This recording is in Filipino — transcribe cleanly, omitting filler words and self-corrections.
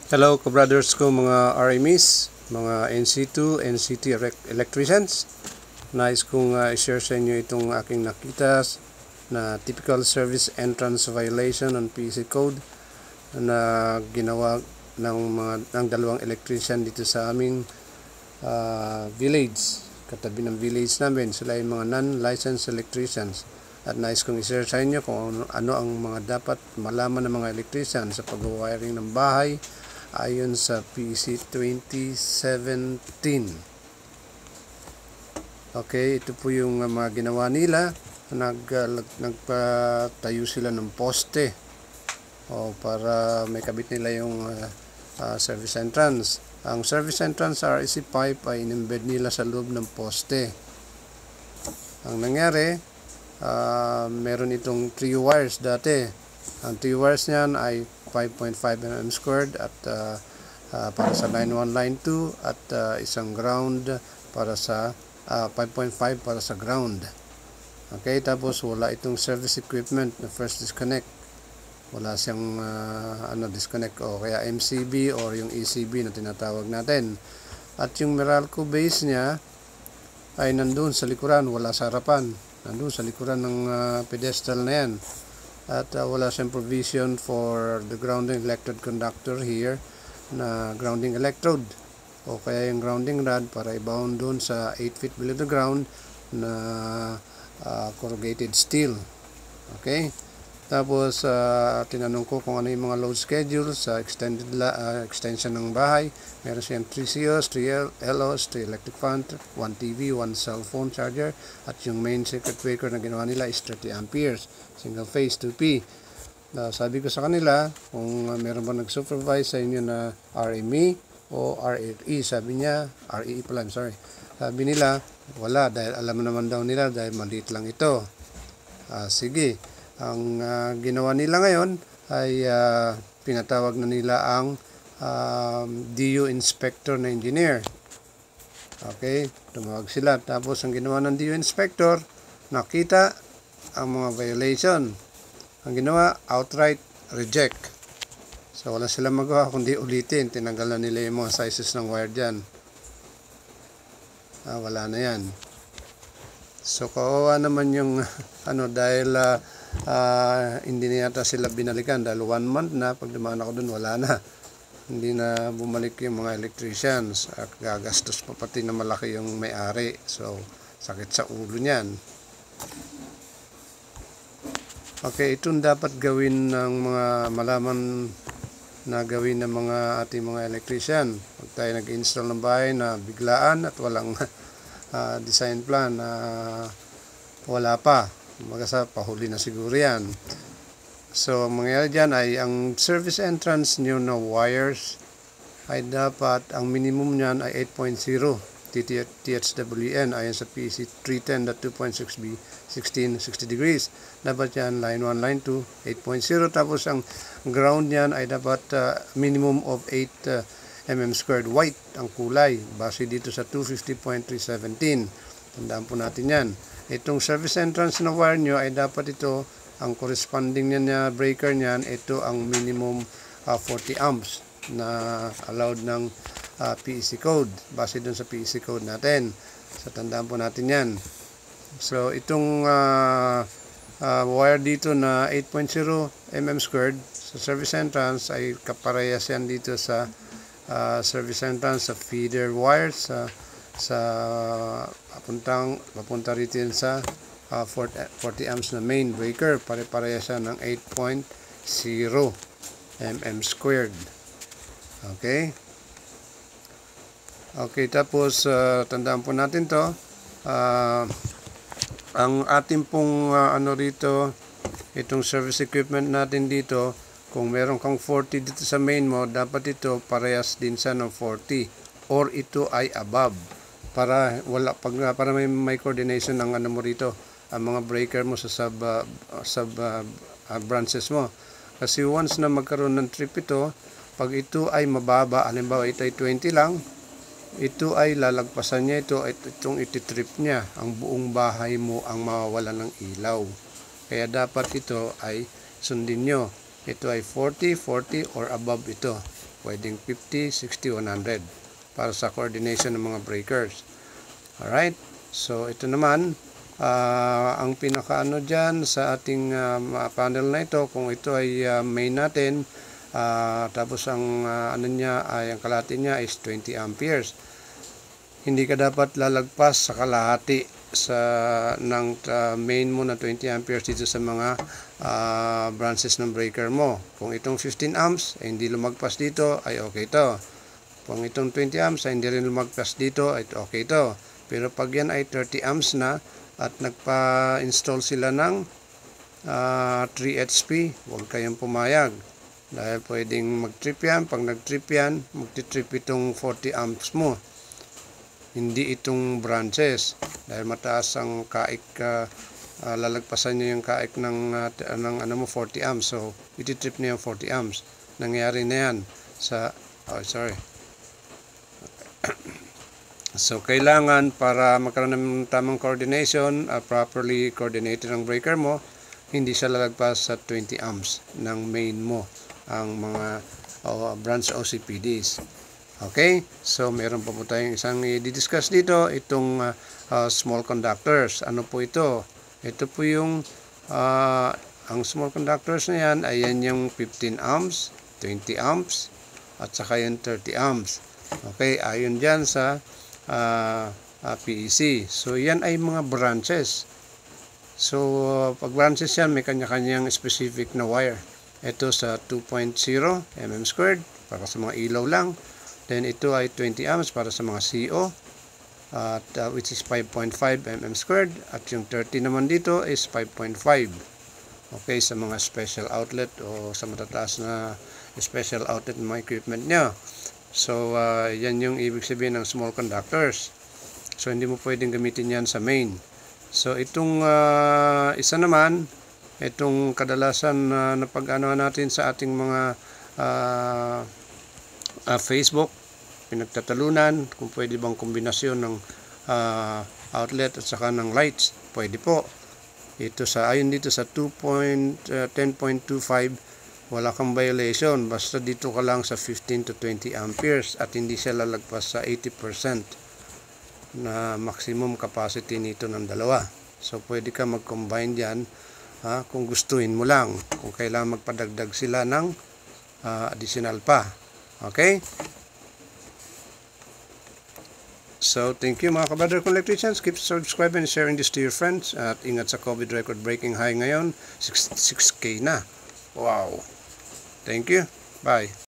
Hello ka-brothers ko mga RMEs, mga NC2, NCT electricians. Nais kong i-share sa inyo itong aking nakita na typical service entrance violation on PEC code na ginawa ng dalawang electrician dito sa aming village. Katabi ng village namin, sila ay mga non-licensed electricians. At nais kong i-share sa inyo kung ano ang mga dapat malaman ng mga electrician sa pag-wiring ng bahay ayon sa PEC 2017. Okay, ito po yung mga ginawa nila. Nagpatayo sila ng poste para may kabit nila yung service entrance. Ang service entrance REC pipe ay in-embed nila sa loob ng poste. Ang nangyari, meron itong 3 wires dati. Ang 3 wires niyan ay 5.5 mm squared at para sa line 1, line 2 at isang ground para sa 5.5 para sa ground. Okay, tapos wala itong service equipment na first disconnect. Wala siyang disconnect o kaya MCB or yung ECB na tinatawag natin. At yung Meralco base niya ay nandun sa likuran, wala sa harapan. Nandun sa likuran ng pedestal na yan. At wala siyang provision for the grounding electrode conductor here na grounding electrode o kaya yung grounding rod para i-bound doon sa 8 feet below the ground na corrugated steel. Okay? Tapos tinanong ko kung ano yung mga load schedule sa extension ng bahay. Meron siyang 3 COs, 3 LOs, 3 electric fan, 1 TV, 1 cell phone charger, at yung main circuit breaker na ginawa nila is 30 amperes, single phase 2P. Sabi ko sa kanila kung meron ba nag-supervise sa inyo na RME o RE. Sabi niya, RE pala, I'm sorry. Sabi nila, wala, dahil alam naman daw nila dahil maliit lang ito. Sige. Ang ginawa nila ngayon ay pinatawag na nila ang DU inspector na engineer. Okay, tumawag sila. Tapos ang ginawa ng DU inspector, nakita ang mga violation. Ang ginawa, outright reject. So wala silang magawa kundi ulitin. Tinanggalan nila yung mga sizes ng wire dyan. Wala na yan. So kawawa naman yung dahil hindi na yata sila binalikan dahil 1 month na, pag dumaan ako dun wala na, hindi na bumalik yung mga electricians at gagastos pa pati na malaki yung may-ari. So sakit sa ulo niyan. Okay, itong dapat gawin ng mga malaman na gawin ng mga ating mga electrician pag tayo nag-install ng bahay na biglaan at walang design plan na wala pa. Magasa pahuli na siguro yan. So ang mangyayari dyan ay ang service entrance nyo na wires ay dapat ang minimum nyan ay 8.0 THWN ayon sa PEC 310.2.6b 60 degrees. Dapat yan line 1, line 2 8.0, tapos ang ground nyan ay dapat minimum of 8 mm squared white ang kulay base dito sa 250.317. Tandaan po natin yan. Itong service entrance na wire nyo ay dapat ito, ang corresponding niya breaker niyan, ito ang minimum 40 amps na allowed ng PEC code, base dun sa PEC code natin. So tandaan po natin yan. So itong wire dito na 8.0 mm squared sa service entrance ay kaparehas yan dito sa service entrance sa feeder wires sa papunta rito sa 40 amps na main breaker. Pare-pareha siya ng 8.0 mm squared. Okay, tapos tandaan po natin to, ang ating pong rito, itong service equipment natin dito, kung meron kang 40 dito sa main mo, dapat ito parehas din sa ng 40 or ito ay above para may coordination ng mo rito, ang mga breaker mo sa sub branches mo. Kasi once na magkaroon ng trip ito, pag ito ay mababa, halimbawa ito ay 20 lang, ito ay lalagpasan niya itong ititrip niya, ang buong bahay mo ang mawawalan ng ilaw. Kaya dapat ito ay sundin nyo. Ito ay 40, 40 or above ito. pwedeng 50, 60, 100 para sa coordination ng mga breakers. Alright, so ito naman ang pinakaano dyan sa ating panel na ito, kung ito ay main natin, tapos ang ano niya ay ang kalahati niya is 20 amperes. Hindi ka dapat lalagpas sa kalahati ng main mo na 20 amperes dito sa mga branches ng breaker mo. Kung itong 15 amps ay hindi lumagpas dito, ay okay to. Kung itong 20 amps ay hindi rin lumagpas dito, ay okay to. Pero pag yan ay 30 amps na at nagpa-install sila ng 3 HP, huwag kayong pumayag. Dahil pwedeng mag-trip yan. Pag nag-trip yan, magti-trip itong 40 amps mo. Hindi itong branches. Dahil mataas ang kaik, lalagpasan nyo yung kaik ng ano mo, 40 amps. So, iti-trip niya yung 40 amps. Nangyari na yan sa, So, kailangan para magkaroon ng tamang coordination, properly coordinated ang breaker mo, hindi siya lalagpas sa 20 amps ng main mo, ang mga branch OCPDs. Okay? So, meron pa po tayong isang i-discuss dito, itong small conductors. Ano po ito? Ito po yung, ang small conductors na yan, ay yan yung 15 amps, 20 amps, at saka yung 30 amps. Okay? Ayon dyan sa PEC. So, yan ay mga branches. So, pag branches yan, may kanya-kanyang specific na wire. Ito sa 2.0 mm squared, para sa mga ilaw lang. Then, ito ay 20 amps para sa mga CO, at which is 5.5 mm squared. At yung 30 naman dito is 5.5. Okay, sa mga special outlet o sa matataas na special outlet ng mga equipment nyo. So, yan yung ibig sabihin ng small conductors. So, hindi mo pwedeng gamitin yan sa main. So, itong isa naman, itong kadalasan na pag-ano natin sa ating mga Facebook, pinagtatalunan, kung pwede bang kombinasyon ng outlet at saka ng lights. Pwede po. Ito ayon dito sa 10.25, wala kang violation. Basta dito ka lang sa 15 to 20 amperes at hindi siya lalagpas sa 80% na maximum capacity nito ng dalawa. So, pwede ka mag-combine dyan kung gustuin mo lang. Kung kailangan magpadagdag sila ng additional pa. Okay? So, thank you mga kabrother kong electricians. Keep subscribing and sharing this to your friends. At ingat sa COVID record breaking high ngayon. 6K na. Wow. Thank you. Bye.